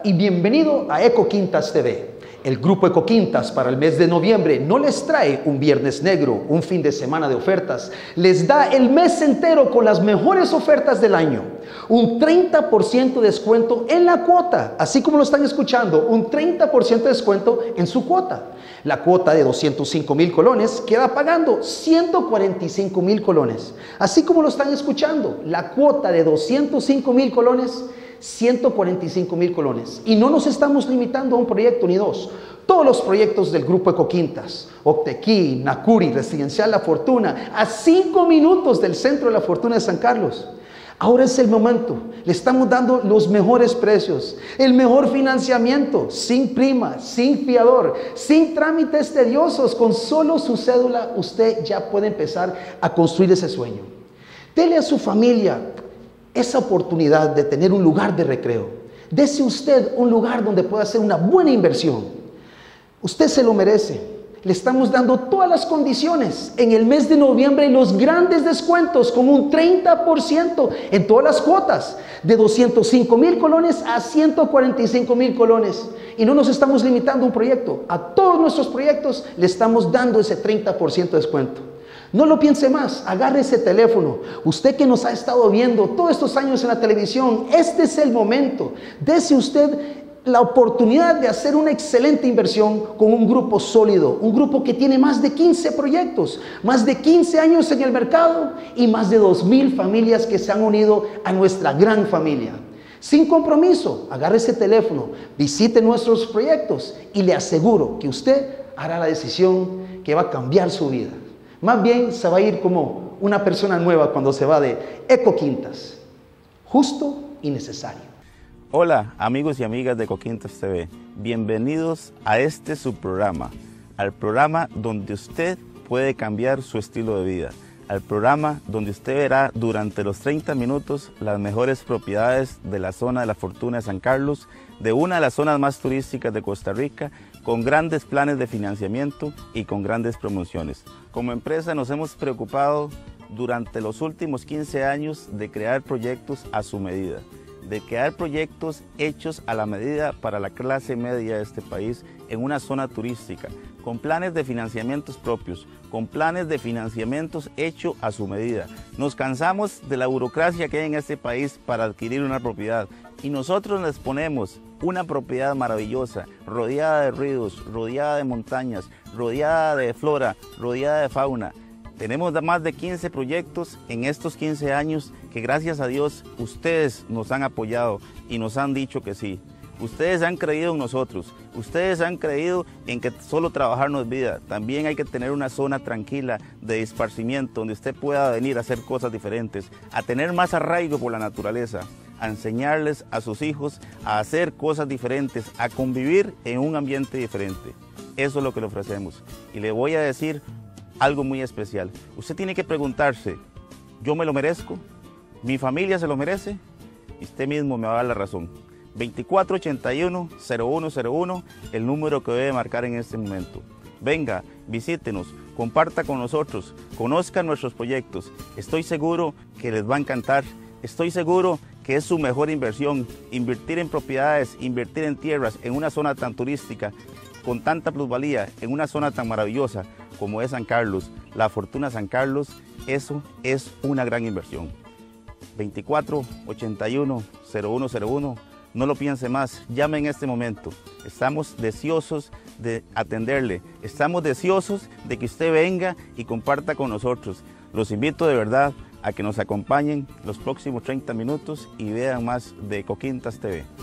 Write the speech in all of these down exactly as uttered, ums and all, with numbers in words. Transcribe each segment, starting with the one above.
y bienvenido a Ecoquintas T V. El Grupo Ecoquintas para el mes de noviembre no les trae un viernes negro, un fin de semana de ofertas. Les da el mes entero con las mejores ofertas del año. Un treinta por ciento de descuento en la cuota, así como lo están escuchando, un treinta por ciento de descuento en su cuota. La cuota de doscientos cinco mil colones queda pagando ciento cuarenta y cinco mil colones. Así como lo están escuchando, la cuota de doscientos cinco mil colones, ciento cuarenta y cinco mil colones. Y no nos estamos limitando a un proyecto ni dos. Todos los proyectos del Grupo Ecoquintas, Octequí, Nacuri, Residencial La Fortuna, a cinco minutos del Centro de la Fortuna de San Carlos. Ahora es el momento. Le estamos dando los mejores precios, el mejor financiamiento, sin prima, sin fiador, sin trámites tediosos. Con solo su cédula usted ya puede empezar a construir ese sueño. Dele a su familia esa oportunidad de tener un lugar de recreo. Dese usted un lugar donde pueda hacer una buena inversión. Usted se lo merece. Le estamos dando todas las condiciones en el mes de noviembre y los grandes descuentos con un treinta por ciento en todas las cuotas, de doscientos cinco mil colones a ciento cuarenta y cinco mil colones. Y no nos estamos limitando a un proyecto. A todos nuestros proyectos le estamos dando ese treinta por ciento de descuento. No lo piense más, agarre ese teléfono. Usted que nos ha estado viendo todos estos años en la televisión, este es el momento. Dese usted la oportunidad de hacer una excelente inversión con un grupo sólido, un grupo que tiene más de quince proyectos, más de quince años en el mercado y más de dos mil familias que se han unido a nuestra gran familia. Sin compromiso, agarre ese teléfono, visite nuestros proyectos y le aseguro que usted hará la decisión que va a cambiar su vida. Más bien se va a ir como una persona nueva cuando se va de Ecoquintas. Justo y necesario. Hola amigos y amigas de Ecoquintas T V, bienvenidos a este subprograma, al programa donde usted puede cambiar su estilo de vida, al programa donde usted verá durante los treinta minutos las mejores propiedades de la zona de la Fortuna de San Carlos, de una de las zonas más turísticas de Costa Rica, con grandes planes de financiamiento y con grandes promociones. Como empresa nos hemos preocupado durante los últimos quince años de crear proyectos a su medida, de crear proyectos hechos a la medida para la clase media de este país en una zona turística, con planes de financiamientos propios, con planes de financiamientos hechos a su medida. Nos cansamos de la burocracia que hay en este país para adquirir una propiedad y nosotros les ponemos una propiedad maravillosa, rodeada de ríos, rodeada de montañas, rodeada de flora, rodeada de fauna. Tenemos más de quince proyectos en estos quince años que gracias a Dios ustedes nos han apoyado y nos han dicho que sí. Ustedes han creído en nosotros, ustedes han creído en que solo trabajar no es vida. También hay que tener una zona tranquila de esparcimiento donde usted pueda venir a hacer cosas diferentes, a tener más arraigo por la naturaleza, a enseñarles a sus hijos a hacer cosas diferentes, a convivir en un ambiente diferente. Eso es lo que le ofrecemos. Y le voy a decir algo muy especial. Usted tiene que preguntarse, ¿yo me lo merezco? ¿Mi familia se lo merece? Y usted mismo me va a dar la razón. veinticuatro ochenta y uno, cero uno cero uno, el número que debe marcar en este momento. Venga, visítenos, comparta con nosotros, conozca nuestros proyectos. Estoy seguro que les va a encantar. Estoy seguro que es su mejor inversión. Invertir en propiedades, invertir en tierras, en una zona tan turística, con tanta plusvalía, en una zona tan maravillosa como es San Carlos, la Fortuna San Carlos, eso es una gran inversión. veinticuatro ochenta y uno, cero uno cero uno, no lo piense más, llame en este momento. Estamos deseosos de atenderle, estamos deseosos de que usted venga y comparta con nosotros. Los invito de verdad a que nos acompañen los próximos treinta minutos y vean más de Ecoquintas T V.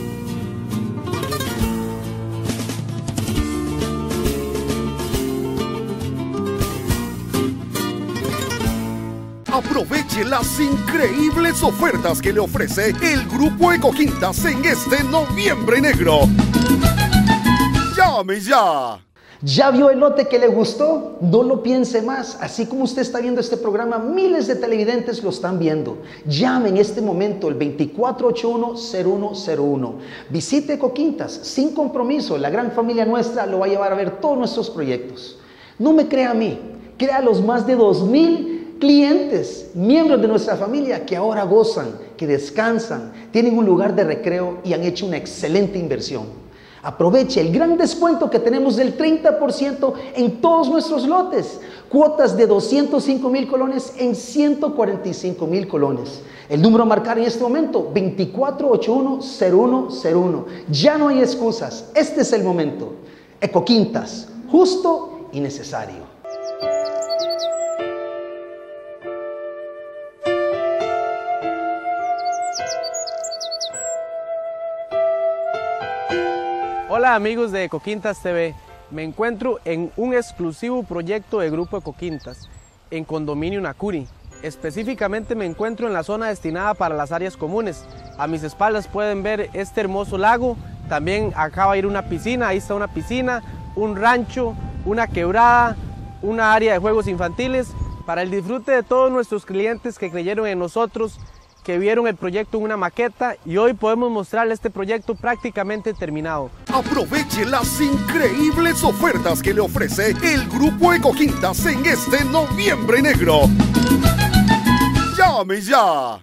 Aproveche las increíbles ofertas que le ofrece el Grupo Ecoquintas en este noviembre negro. ¡Llame ya! ¿Ya vio el lote que le gustó? No lo piense más. Así como usted está viendo este programa, miles de televidentes lo están viendo. Llame en este momento el veinticuatro ochenta y uno, cero uno cero uno. Visite Ecoquintas sin compromiso. La gran familia nuestra lo va a llevar a ver todos nuestros proyectos. No me crea a mí, crea a los más de dos mil clientes, miembros de nuestra familia que ahora gozan, que descansan, tienen un lugar de recreo y han hecho una excelente inversión. Aproveche el gran descuento que tenemos del treinta por ciento en todos nuestros lotes. Cuotas de doscientos cinco mil colones en ciento cuarenta y cinco mil colones. El número a marcar en este momento, veinticuatro ochenta y uno cero uno cero uno. Ya no hay excusas. Este es el momento. Ecoquintas, justo y necesario. Hola amigos de Ecoquintas T V, me encuentro en un exclusivo proyecto de Grupo Ecoquintas, en Condominio Nacuri. Específicamente me encuentro en la zona destinada para las áreas comunes. A mis espaldas pueden ver este hermoso lago, también acaba de ir una piscina, ahí está una piscina, un rancho, una quebrada, una área de juegos infantiles, para el disfrute de todos nuestros clientes que creyeron en nosotros, que vieron el proyecto en una maqueta y hoy podemos mostrarles este proyecto prácticamente terminado. Aproveche las increíbles ofertas que le ofrece el Grupo Ecoquintas en este noviembre negro. ¡Llame ya!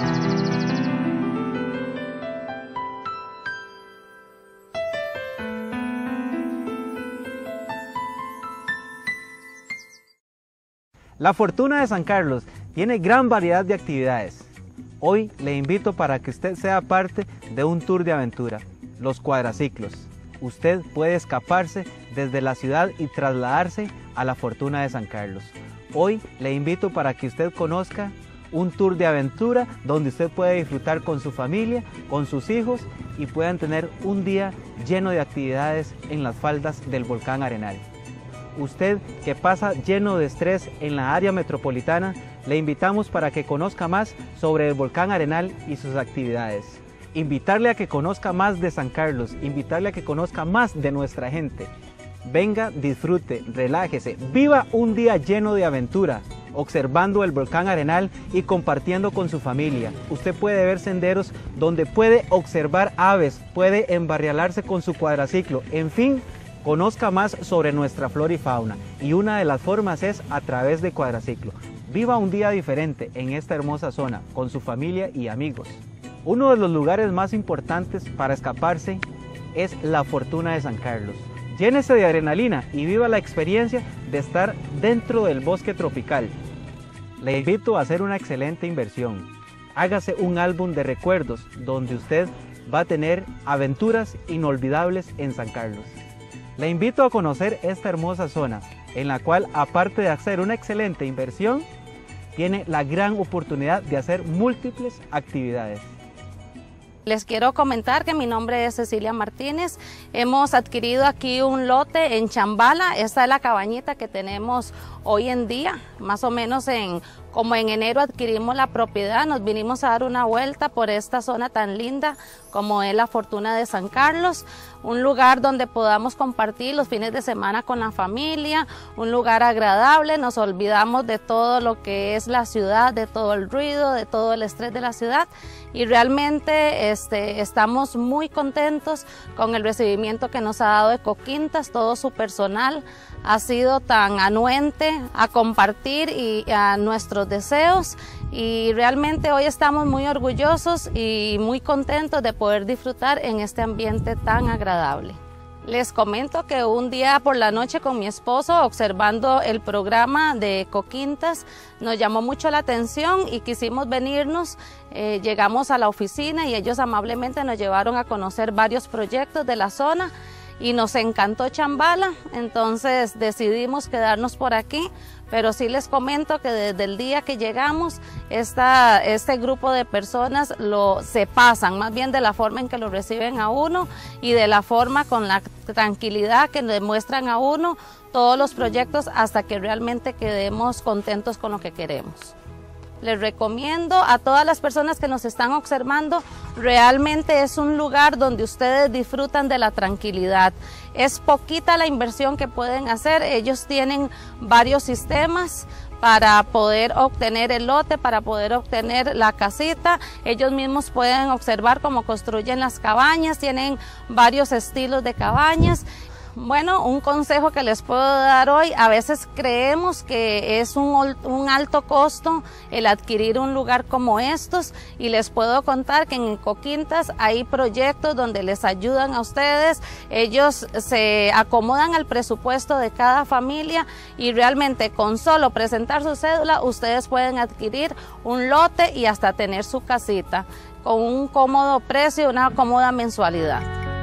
La Fortuna de San Carlos tiene gran variedad de actividades. Hoy le invito para que usted sea parte de un tour de aventura, los cuadraciclos. Usted puede escaparse desde la ciudad y trasladarse a la Fortuna de San Carlos. Hoy le invito para que usted conozca un tour de aventura donde usted puede disfrutar con su familia, con sus hijos y puedan tener un día lleno de actividades en las faldas del volcán Arenal. Usted que pasa lleno de estrés en la área metropolitana, le invitamos para que conozca más sobre el volcán Arenal y sus actividades. Invitarle a que conozca más de San Carlos, invitarle a que conozca más de nuestra gente. Venga, disfrute, relájese, viva un día lleno de aventura, observando el volcán Arenal y compartiendo con su familia. Usted puede ver senderos donde puede observar aves, puede embarrialarse con su cuadraciclo, en fin, conozca más sobre nuestra flora y fauna. Y una de las formas es a través de cuadraciclo. Viva un día diferente en esta hermosa zona con su familia y amigos. Uno de los lugares más importantes para escaparse es la Fortuna de San Carlos. Llénese de adrenalina y viva la experiencia de estar dentro del bosque tropical. Le invito a hacer una excelente inversión. Hágase un álbum de recuerdos donde usted va a tener aventuras inolvidables en San Carlos. Le invito a conocer esta hermosa zona, en la cual, aparte de hacer una excelente inversión, tiene la gran oportunidad de hacer múltiples actividades. Les quiero comentar que mi nombre es Cecilia Martínez. Hemos adquirido aquí un lote en Chambala. Esta es la cabañita que tenemos hoy en día. Más o menos en, como en enero adquirimos la propiedad, nos vinimos a dar una vuelta por esta zona tan linda como es la Fortuna de San Carlos. Un lugar donde podamos compartir los fines de semana con la familia, un lugar agradable, nos olvidamos de todo lo que es la ciudad, de todo el ruido, de todo el estrés de la ciudad y realmente este, estamos muy contentos con el recibimiento que nos ha dado Ecoquintas, todo su personal ha sido tan anuente a compartir y a nuestros deseos y realmente hoy estamos muy orgullosos y muy contentos de poder disfrutar en este ambiente tan agradable. Les comento que un día por la noche con mi esposo observando el programa de Ecoquintas nos llamó mucho la atención y quisimos venirnos, eh, llegamos a la oficina y ellos amablemente nos llevaron a conocer varios proyectos de la zona y nos encantó Chambala, entonces decidimos quedarnos por aquí, pero sí les comento que desde el día que llegamos, esta, este grupo de personas lo, se pasan, más bien de la forma en que lo reciben a uno y de la forma con la tranquilidad que demuestran a uno todos los proyectos hasta que realmente quedemos contentos con lo que queremos. Les recomiendo a todas las personas que nos están observando, realmente es un lugar donde ustedes disfrutan de la tranquilidad. Es poquita la inversión que pueden hacer, ellos tienen varios sistemas para poder obtener el lote, para poder obtener la casita. Ellos mismos pueden observar cómo construyen las cabañas, tienen varios estilos de cabañas. Bueno, un consejo que les puedo dar hoy, a veces creemos que es un, un alto costo el adquirir un lugar como estos, y les puedo contar que en Ecoquintas hay proyectos donde les ayudan a ustedes, ellos se acomodan al presupuesto de cada familia y realmente con solo presentar su cédula ustedes pueden adquirir un lote y hasta tener su casita con un cómodo precio y una cómoda mensualidad.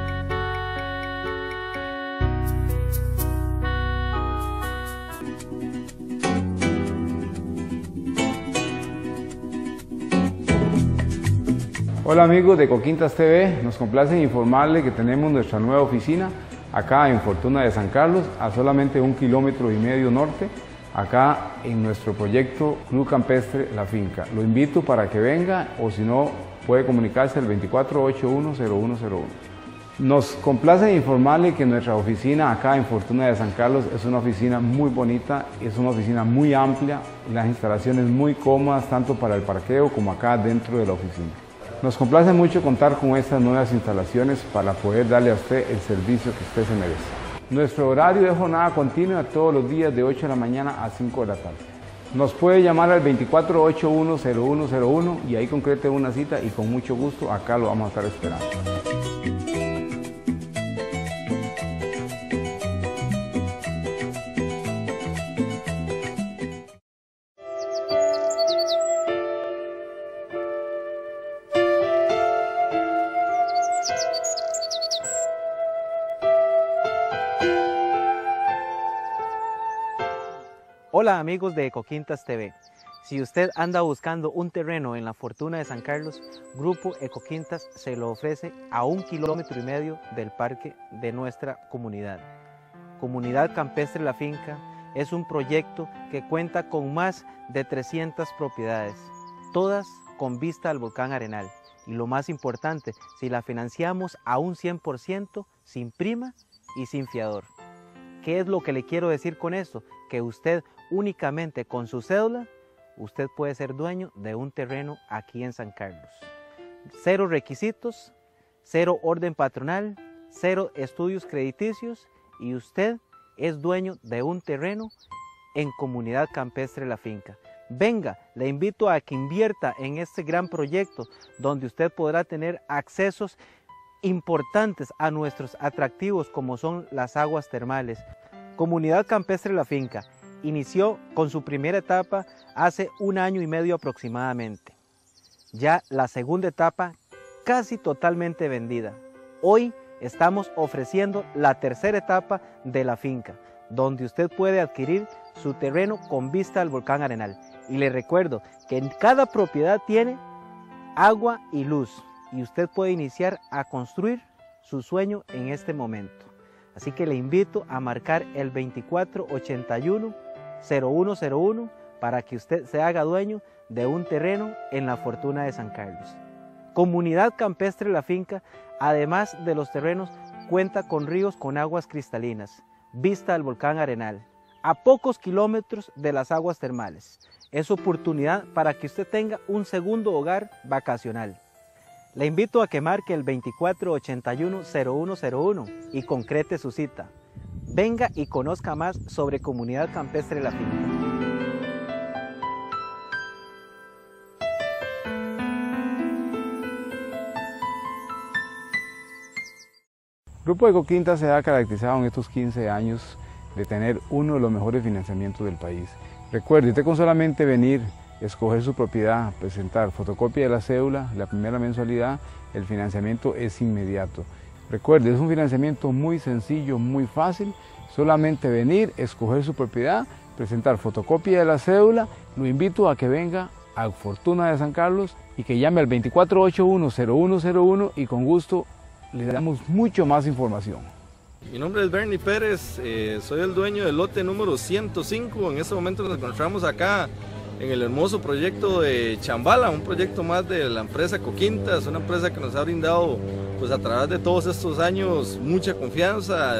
Hola amigos de Ecoquintas T V, nos complace informarles que tenemos nuestra nueva oficina acá en Fortuna de San Carlos, a solamente un kilómetro y medio norte, acá en nuestro proyecto Club Campestre La Finca. Lo invito para que venga, o si no puede comunicarse al veinticuatro ochenta y uno cero uno cero uno. Nos complace informarle que nuestra oficina acá en Fortuna de San Carlos es una oficina muy bonita, es una oficina muy amplia, las instalaciones muy cómodas tanto para el parqueo como acá dentro de la oficina. Nos complace mucho contar con estas nuevas instalaciones para poder darle a usted el servicio que usted se merece. Nuestro horario de jornada continua todos los días de ocho de la mañana a cinco de la tarde. Nos puede llamar al veinticuatro ochenta y uno cero uno cero uno y ahí concrete una cita y con mucho gusto acá lo vamos a estar esperando. Hola amigos de Ecoquintas T V. Si usted anda buscando un terreno en la Fortuna de San Carlos, Grupo Ecoquintas se lo ofrece a un kilómetro y medio del parque de nuestra comunidad. Comunidad Campestre La Finca es un proyecto que cuenta con más de trescientas propiedades, todas con vista al volcán Arenal. Y lo más importante, si la financiamos a un cien por ciento sin prima y sin fiador. ¿Qué es lo que le quiero decir con esto? Que usted únicamente con su cédula, usted puede ser dueño de un terreno aquí en San Carlos. Cero requisitos, cero orden patronal, cero estudios crediticios y usted es dueño de un terreno en Comunidad Campestre La Finca. Venga, le invito a que invierta en este gran proyecto donde usted podrá tener accesos importantes a nuestros atractivos como son las aguas termales. Comunidad Campestre La Finca inició con su primera etapa hace un año y medio aproximadamente. Ya la segunda etapa casi totalmente vendida. Hoy estamos ofreciendo la tercera etapa de la finca, donde usted puede adquirir su terreno con vista al volcán Arenal. Y le recuerdo que en cada propiedad tiene agua y luz y usted puede iniciar a construir su sueño en este momento. Así que le invito a marcar el veinticuatro ochenta y uno cero uno cero uno para que usted se haga dueño de un terreno en la Fortuna de San Carlos. Comunidad Campestre La Finca, además de los terrenos, cuenta con ríos con aguas cristalinas, vista al volcán Arenal, a pocos kilómetros de las aguas termales. Es oportunidad para que usted tenga un segundo hogar vacacional. Le invito a que marque el veinticuatro ochenta y uno cero uno cero uno y concrete su cita. Venga y conozca más sobre Comunidad Campestre La Finca. Grupo Ecoquintas se ha caracterizado en estos quince años de tener uno de los mejores financiamientos del país. Recuerde, usted con solamente venir, escoger su propiedad, presentar fotocopia de la cédula, la primera mensualidad, el financiamiento es inmediato. Recuerde, es un financiamiento muy sencillo, muy fácil, solamente venir, escoger su propiedad, presentar fotocopia de la cédula. Lo invito a que venga a Fortuna de San Carlos y que llame al veinticuatro ochenta y uno cero uno cero uno y con gusto le damos mucho más información. Mi nombre es Bernie Pérez, eh, soy el dueño del lote número ciento cinco. En este momento nos encontramos acá en el hermoso proyecto de Chambala, un proyecto más de la empresa Ecoquintas, una empresa que nos ha brindado pues a través de todos estos años mucha confianza.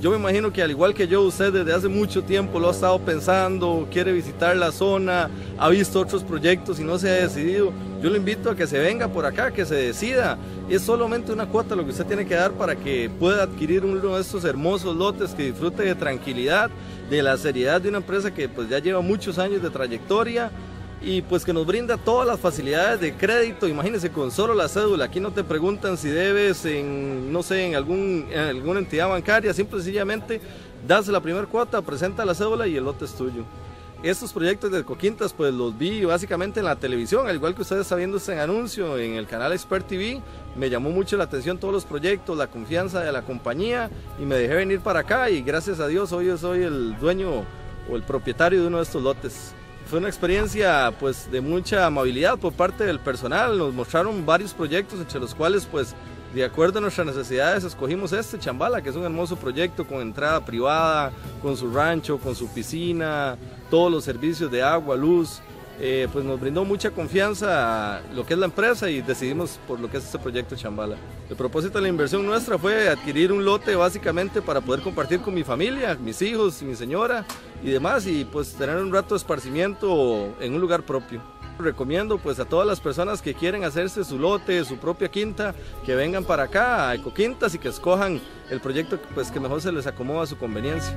yo me imagino que al igual que yo, usted desde hace mucho tiempo lo ha estado pensando, quiere visitar la zona, ha visto otros proyectos y no se ha decidido. Yo lo invito a que se venga por acá, que se decida. Es solamente una cuota lo que usted tiene que dar para que pueda adquirir uno de estos hermosos lotes, que disfrute de tranquilidad, de la seriedad de una empresa que pues ya lleva muchos años de trayectoria y pues que nos brinda todas las facilidades de crédito. Imagínense, con solo la cédula, aquí no te preguntan si debes en, no sé, en, algún, en alguna entidad bancaria, simple y sencillamente das la primera cuota, presenta la cédula y el lote es tuyo. Estos proyectos de Ecoquintas pues los vi básicamente en la televisión, al igual que ustedes están viendo este anuncio en el canal Expert T V. Me llamó mucho la atención todos los proyectos, la confianza de la compañía y me dejé venir para acá y gracias a Dios hoy soy el dueño o el propietario de uno de estos lotes. Fue una experiencia pues de mucha amabilidad por parte del personal, nos mostraron varios proyectos entre los cuales pues de acuerdo a nuestras necesidades escogimos este Chambala, que es un hermoso proyecto con entrada privada, con su rancho, con su piscina, todos los servicios de agua, luz. Eh, pues nos brindó mucha confianza lo que es la empresa y decidimos por lo que es este proyecto Chambala. El propósito de la inversión nuestra fue adquirir un lote básicamente para poder compartir con mi familia, mis hijos, mi señora y demás, y pues tener un rato de esparcimiento en un lugar propio. Recomiendo pues a todas las personas que quieren hacerse su lote, su propia quinta, que vengan para acá a Ecoquintas y que escojan el proyecto pues que mejor se les acomoda a su conveniencia.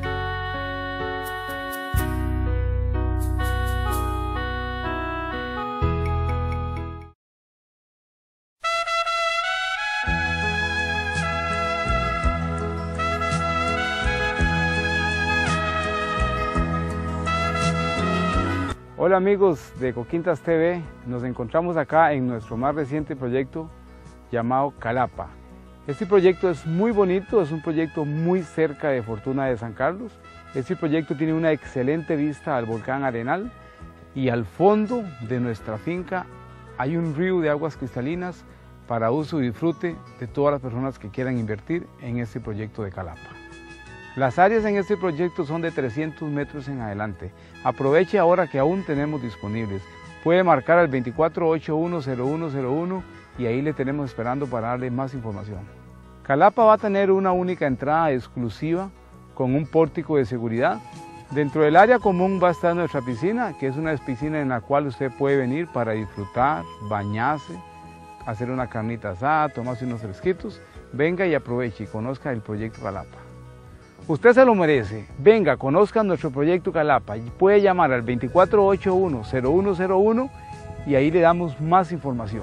Hola amigos de Ecoquintas T V, nos encontramos acá en nuestro más reciente proyecto llamado Calapa. Este proyecto es muy bonito, es un proyecto muy cerca de Fortuna de San Carlos. Este proyecto tiene una excelente vista al volcán Arenal y al fondo de nuestra finca hay un río de aguas cristalinas para uso y disfrute de todas las personas que quieran invertir en este proyecto de Calapa. Las áreas en este proyecto son de trescientos metros en adelante. Aproveche ahora que aún tenemos disponibles. Puede marcar al veinticuatro ochenta y uno cero uno cero uno y ahí le tenemos esperando para darle más información. Calapa va a tener una única entrada exclusiva con un pórtico de seguridad. Dentro del área común va a estar nuestra piscina, que es una piscina en la cual usted puede venir para disfrutar, bañarse, hacer una carnita asada, tomarse unos fresquitos. Venga y aproveche y conozca el proyecto Calapa. Usted se lo merece. Venga, conozca nuestro proyecto Calapa y puede llamar al veinticuatro ochenta y uno cero uno cero uno y ahí le damos más información.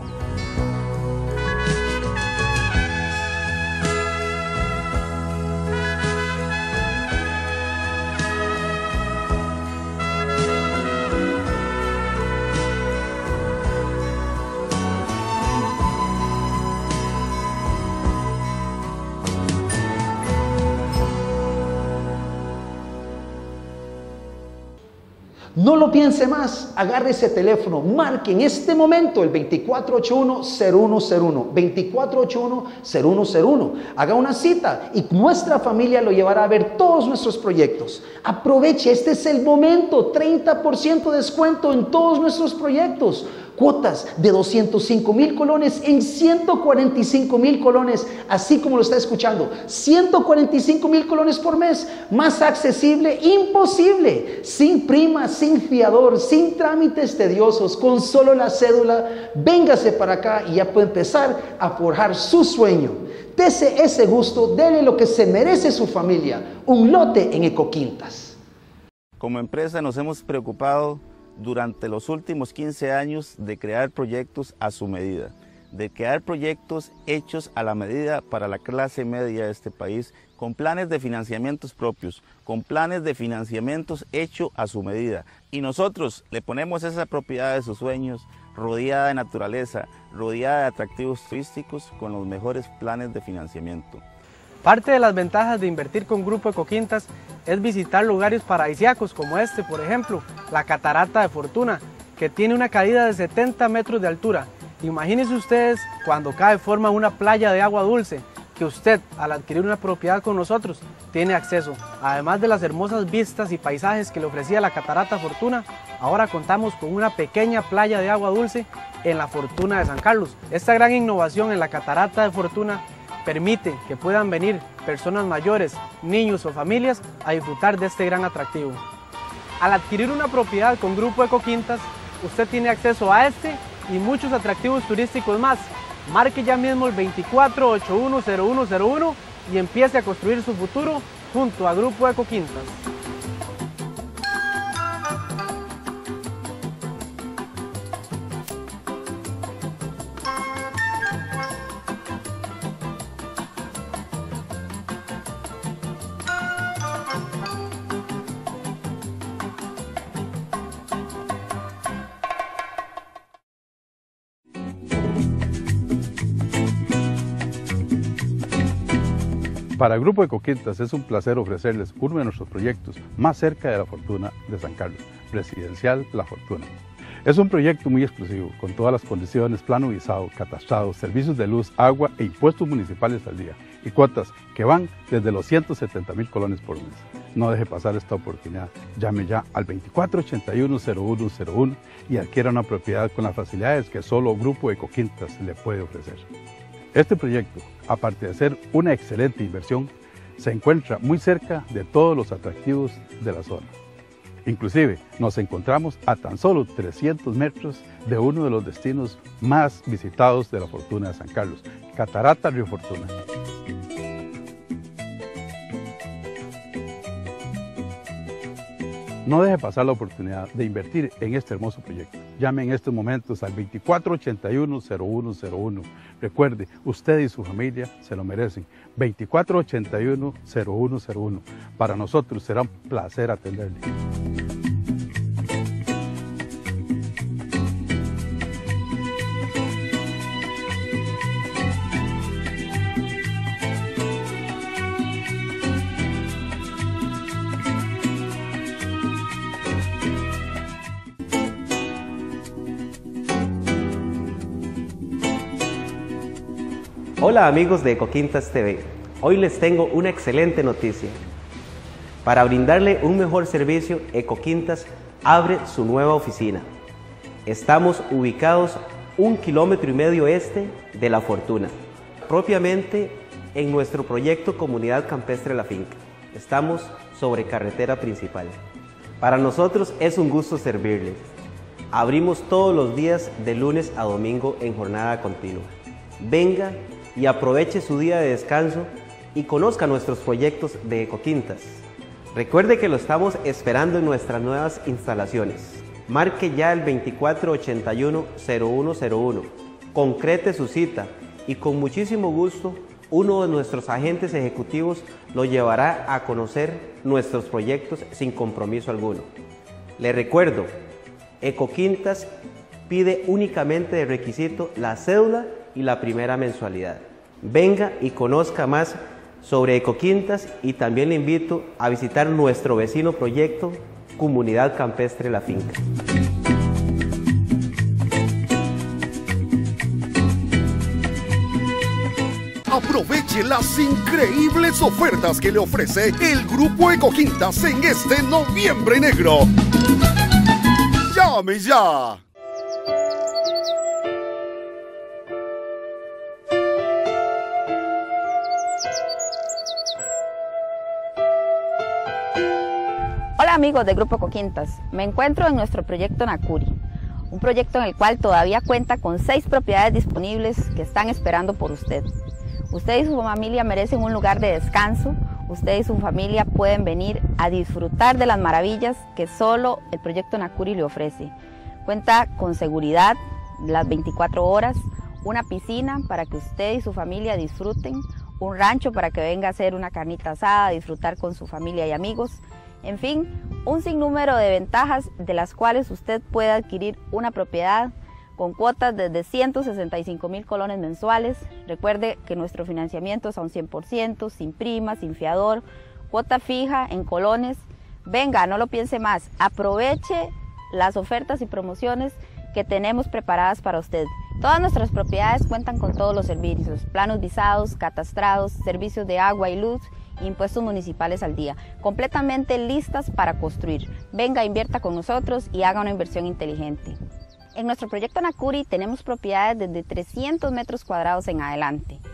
No lo piense más, agarre ese teléfono, marque en este momento el veinticuatro ochenta y uno cero uno cero uno, veinticuatro ochenta y uno cero uno cero uno. Haga una cita y nuestra familia lo llevará a ver todos nuestros proyectos. Aproveche, este es el momento, treinta por ciento de descuento en todos nuestros proyectos. Cuotas de doscientos cinco mil colones en ciento cuarenta y cinco mil colones, así como lo está escuchando, ciento cuarenta y cinco mil colones por mes, más accesible, imposible, sin prima, sin fiador, sin trámites tediosos, con solo la cédula. Véngase para acá y ya puede empezar a forjar su sueño. Dese ese gusto, dele lo que se merece su familia, un lote en Ecoquintas. Como empresa nos hemos preocupado durante los últimos quince años de crear proyectos a su medida, de crear proyectos hechos a la medida para la clase media de este país, con planes de financiamientos propios, con planes de financiamientos hechos a su medida. Y nosotros le ponemos esa propiedad de sus sueños, rodeada de naturaleza, rodeada de atractivos turísticos, con los mejores planes de financiamiento. Parte de las ventajas de invertir con Grupo Ecoquintas es visitar lugares paradisíacos como este, por ejemplo, la Catarata de Fortuna, que tiene una caída de setenta metros de altura. Imagínense ustedes cuando cae forma una playa de agua dulce, que usted, al adquirir una propiedad con nosotros, tiene acceso. Además de las hermosas vistas y paisajes que le ofrecía la Catarata Fortuna, ahora contamos con una pequeña playa de agua dulce en la Fortuna de San Carlos. Esta gran innovación en la Catarata de Fortuna permite que puedan venir personas mayores, niños o familias a disfrutar de este gran atractivo. Al adquirir una propiedad con Grupo Ecoquintas, usted tiene acceso a este y muchos atractivos turísticos más. Marque ya mismo el veinticuatro ochenta y uno cero uno cero uno y empiece a construir su futuro junto a Grupo Ecoquintas. Para Grupo Ecoquintas es un placer ofrecerles uno de nuestros proyectos más cerca de la Fortuna de San Carlos, Residencial La Fortuna. Es un proyecto muy exclusivo, con todas las condiciones, plano visado, catastrado, servicios de luz, agua e impuestos municipales al día, y cuotas que van desde los ciento setenta mil colones por mes. No deje pasar esta oportunidad, llame ya al veinticuatro ochenta y uno cero uno cero uno y adquiera una propiedad con las facilidades que solo Grupo Ecoquintas le puede ofrecer. Este proyecto, aparte de ser una excelente inversión, se encuentra muy cerca de todos los atractivos de la zona. Inclusive nos encontramos a tan solo trescientos metros de uno de los destinos más visitados de la Fortuna de San Carlos, Catarata Río Fortuna. No deje pasar la oportunidad de invertir en este hermoso proyecto. Llame en estos momentos al veinticuatro ochenta y uno cero uno cero uno. Recuerde, usted y su familia se lo merecen. veinticuatro ochenta y uno cero uno cero uno. Para nosotros será un placer atenderle. Hola amigos de Ecoquintas T V, hoy les tengo una excelente noticia. Para brindarle un mejor servicio, Ecoquintas abre su nueva oficina. Estamos ubicados un kilómetro y medio este de La Fortuna, propiamente en nuestro proyecto Comunidad Campestre La Finca. Estamos sobre carretera principal. Para nosotros es un gusto servirles. Abrimos todos los días de lunes a domingo en jornada continua. Venga y aproveche su día de descanso y conozca nuestros proyectos de Ecoquintas. Recuerde que lo estamos esperando en nuestras nuevas instalaciones. Marque ya el veinticuatro ochenta y uno cero uno cero uno, concrete su cita y con muchísimo gusto uno de nuestros agentes ejecutivos lo llevará a conocer nuestros proyectos sin compromiso alguno. Le recuerdo, Ecoquintas pide únicamente de requisito la cédula y la primera mensualidad. Venga y conozca más sobre Ecoquintas y también le invito a visitar nuestro vecino proyecto Comunidad Campestre La Finca. Aproveche las increíbles ofertas que le ofrece el Grupo Ecoquintas en este Noviembre Negro. ¡Llame ya! Hola amigos de Grupo Ecoquintas, me encuentro en nuestro proyecto Nacuri, un proyecto en el cual todavía cuenta con seis propiedades disponibles que están esperando por usted. Usted y su familia merecen un lugar de descanso, usted y su familia pueden venir a disfrutar de las maravillas que solo el proyecto Nacuri le ofrece. Cuenta con seguridad las veinticuatro horas, una piscina para que usted y su familia disfruten, un rancho para que venga a hacer una carnita asada, a disfrutar con su familia y amigos. En fin, un sinnúmero de ventajas de las cuales usted puede adquirir una propiedad con cuotas desde ciento sesenta y cinco mil colones mensuales. Recuerde que nuestro financiamiento es a un cien por ciento, sin prima, sin fiador, cuota fija en colones. Venga, no lo piense más, aproveche las ofertas y promociones que tenemos preparadas para usted. Todas nuestras propiedades cuentan con todos los servicios, planos visados, catastrados, servicios de agua y luz, impuestos municipales al día, completamente listas para construir. Venga, invierta con nosotros y haga una inversión inteligente. En nuestro proyecto Nacuri tenemos propiedades desde trescientos metros cuadrados en adelante.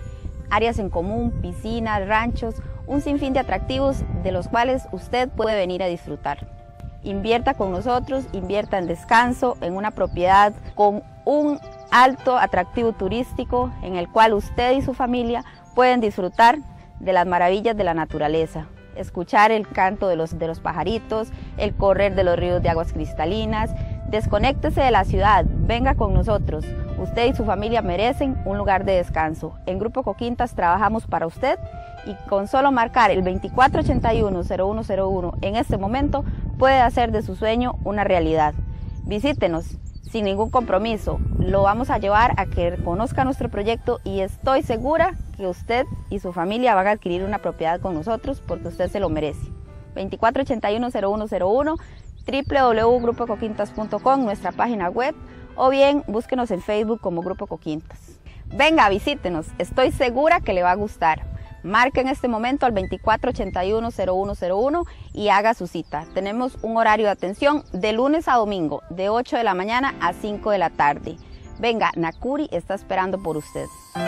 áreas en común, piscinas, ranchos, un sinfín de atractivos de los cuales usted puede venir a disfrutar. Invierta con nosotros, invierta en descanso, en una propiedad con un alto atractivo turístico en el cual usted y su familia pueden disfrutar de las maravillas de la naturaleza, escuchar el canto de los, de los pajaritos, el correr de los ríos de aguas cristalinas. Desconéctese de la ciudad, venga con nosotros. Usted y su familia merecen un lugar de descanso. En Grupo Coquintas trabajamos para usted y con solo marcar el veinticuatro ochenta y uno cero uno cero uno en este momento puede hacer de su sueño una realidad. Visítenos sin ningún compromiso. Lo vamos a llevar a que conozca nuestro proyecto y estoy segura que usted y su familia van a adquirir una propiedad con nosotros porque usted se lo merece. veinticuatro ochenta y uno cero uno cero uno, w w w punto grupo coquintas punto com, nuestra página web, o bien búsquenos en Facebook como Grupo Coquintas. Venga, visítenos, estoy segura que le va a gustar. Marque en este momento al veinticuatro ochenta y uno cero uno cero uno y haga su cita. Tenemos un horario de atención de lunes a domingo, de ocho de la mañana a cinco de la tarde. Venga, Nakuri está esperando por usted.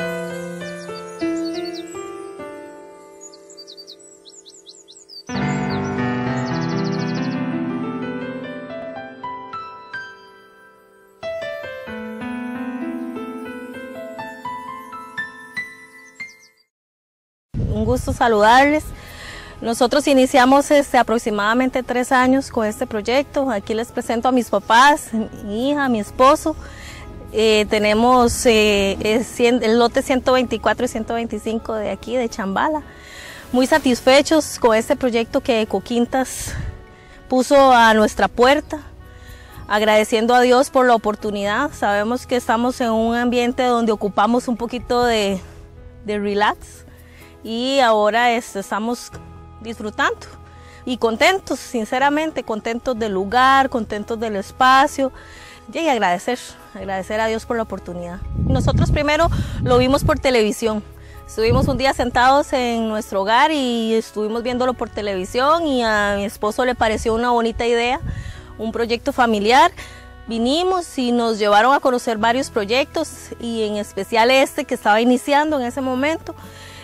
Un gusto saludarles. Nosotros iniciamos este, aproximadamente tres años con este proyecto. Aquí les presento a mis papás, mi hija, mi esposo. Eh, tenemos eh, el lote ciento veinticuatro y ciento veinticinco de aquí, de Chambala. Muy satisfechos con este proyecto que Coquintas puso a nuestra puerta. Agradeciendo a Dios por la oportunidad. Sabemos que estamos en un ambiente donde ocupamos un poquito de, de relax. Y ahora este, estamos disfrutando y contentos, sinceramente, contentos del lugar, contentos del espacio y agradecer, agradecer a Dios por la oportunidad. Nosotros primero lo vimos por televisión, estuvimos un día sentados en nuestro hogar y estuvimos viéndolo por televisión y a mi esposo le pareció una bonita idea, un proyecto familiar. Vinimos y nos llevaron a conocer varios proyectos y en especial este que estaba iniciando en ese momento.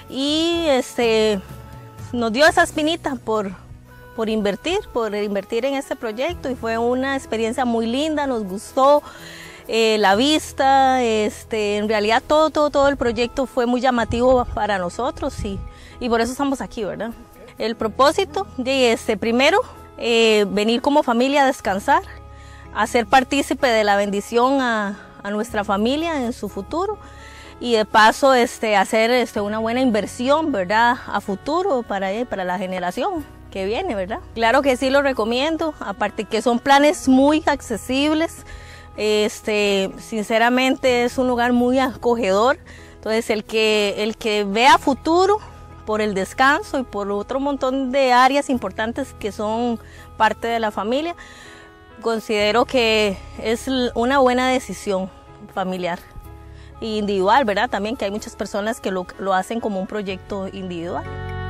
Y este, nos dio esa espinita por, por invertir, por invertir en este proyecto y fue una experiencia muy linda, nos gustó eh, la vista, este, en realidad todo, todo, todo el proyecto fue muy llamativo para nosotros y, y por eso estamos aquí, ¿verdad? El propósito de este, primero, eh, venir como familia a descansar, a ser partícipe de la bendición a, a nuestra familia en su futuro. Y de paso este, hacer este, una buena inversión, ¿verdad?, a futuro para, para la generación que viene, ¿verdad? Claro que sí lo recomiendo, aparte que son planes muy accesibles, este, sinceramente es un lugar muy acogedor, entonces el que, el que vea futuro por el descanso y por otro montón de áreas importantes que son parte de la familia, considero que es una buena decisión familiar. Individual, ¿verdad? También que hay muchas personas que lo, lo hacen como un proyecto individual.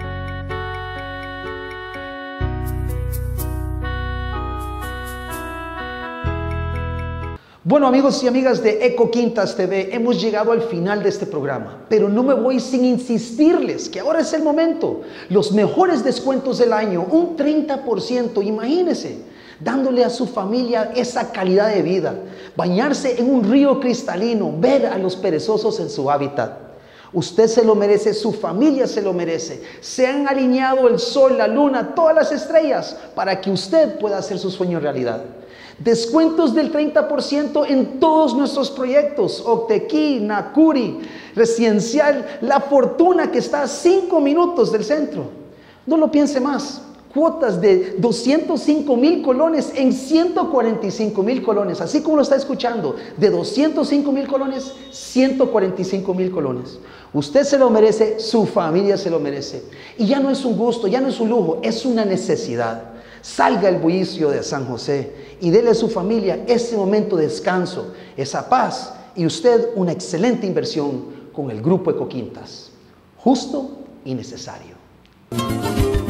Bueno, amigos y amigas de Ecoquintas T V, hemos llegado al final de este programa, pero no me voy sin insistirles que ahora es el momento. Los mejores descuentos del año, un treinta por ciento, imagínense, dándole a su familia esa calidad de vida, bañarse en un río cristalino, ver a los perezosos en su hábitat. Usted se lo merece, su familia se lo merece. Se han alineado el sol, la luna, todas las estrellas para que usted pueda hacer su sueño realidad. Descuentos del treinta por ciento en todos nuestros proyectos, Octequí, Nakuri, Residencial, La Fortuna, que está a cinco minutos del centro. No lo piense más. Cuotas de doscientos cinco mil colones en ciento cuarenta y cinco mil colones, así como lo está escuchando, de doscientos cinco mil colones, ciento cuarenta y cinco mil colones. Usted se lo merece, su familia se lo merece. Y ya no es un gusto, ya no es un lujo, es una necesidad. Salga el bullicio de San José y dele a su familia ese momento de descanso, esa paz y usted una excelente inversión con el Grupo Ecoquintas. Justo y necesario.